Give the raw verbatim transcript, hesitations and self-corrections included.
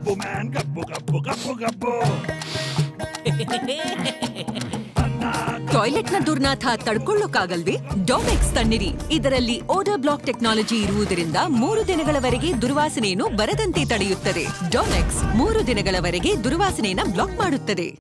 ಗಬ್ಬು ಮ್ಯಾನ್ ಗಬ್ಬು ಗಬ್ಬು ಗಬ್ಬು ಗಬ್ಬು. ಟಾಯ್ಲೆಟ್ ನ ದುರ್ನಾಥ ತಡ್ಕೊಳ್ಳೋಕಾಗಲ್ವೇ? ಡಾಮೆಕ್ಸ್ ತನ್ನಿರಿ. ಇದರಲ್ಲಿ ಓಡರ್ ಬ್ಲಾಕ್ ಟೆಕ್ನಾಲಜಿ ಇರುವುದರಿಂದ ಮೂರು ದಿನಗಳವರೆಗೆ ದುರ್ವಾಸನೆಯನ್ನು ಬರದಂತೆ ತಡೆಯುತ್ತದೆ. ಡಾಮೆಕ್ಸ್ ಮೂರು ದಿನಗಳವರೆಗೆ ದುರ್ವಾಸನೆಯನ್ನು ಬ್ಲಾಕ್ ಮಾಡುತ್ತದೆ.